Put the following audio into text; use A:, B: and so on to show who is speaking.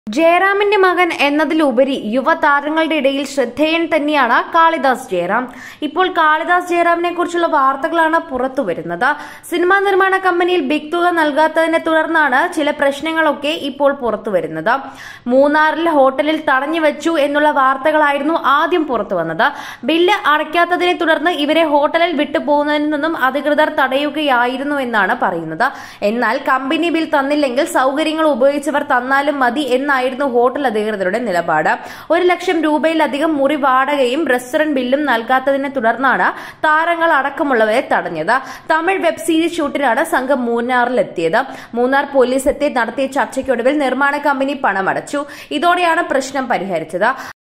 A: ജയറാമിന്റെ മകൻ എന്നതിലുപരി യുവതാരങ്ങളുടെ ഇടയിൽ ശ്രദ്ധേയൻ തന്നെയാണ് കാളിദാസ് ജയറാം. ഇപ്പോൾ കാളിദാസ് ജയറാമിനെ കുറിച്ചുള്ള വാർത്തകളാണ് പുറത്തുവരുന്നത്. സിനിമാ നിർമ്മാണ കമ്പനിയിൽ ബിഗ് തുക നൽകാത്തതിനെ തുടർന്നാണ് ചില പ്രശ്നങ്ങളൊക്കെ ഇപ്പോൾ പുറത്തുവരുന്നത്. മൂന്നാറിൽ ഹോട്ടലിൽ തടഞ്ഞു വെച്ചു എന്നുള്ള വാർത്തകളായിരുന്നു ആദ്യം പുറത്തുവന്നത്. ബില്ല് അടയ്ക്കാത്തതിനെ തുടർന്ന് ഇവരെ ഹോട്ടലിൽ വിട്ടുപോകുന്നതിൽ നിന്നും അധികൃതർ തടയുകയായിരുന്നു എന്നാണ് പറയുന്നത്. എന്നാൽ കമ്പനി ബിൽ തന്നില്ലെങ്കിൽ സൗകര്യങ്ങൾ ഉപയോഗിച്ചവർ തന്നാലും മതി എന്നായിരുന്നു ഹോട്ടൽ അധികൃതരുടെ നിലപാട്. 1 ലക്ഷം രൂപയിലധികം മുറി വാടകയും റെസ്റ്റോറന്റ് ബില്ലും നൽകാത്തതിനെ തുടർന്നാണ് താരങ്ങൾ അടക്കമുള്ളവരെ തടഞ്ഞത്. തമിഴ് വെബ് സീരീസ് ഷൂട്ടിനാണ് സംഘം മൂന്നാറിലെത്തിയത്. മൂന്നാർ പോലീസ് എത്തി നടത്തിയ ചർച്ചയ്ക്കൊടുവിൽ നിർമ്മാണ കമ്പനി പണമടച്ചു. ഇതോടെയാണ് പ്രശ്നം പരിഹരിച്ചത്.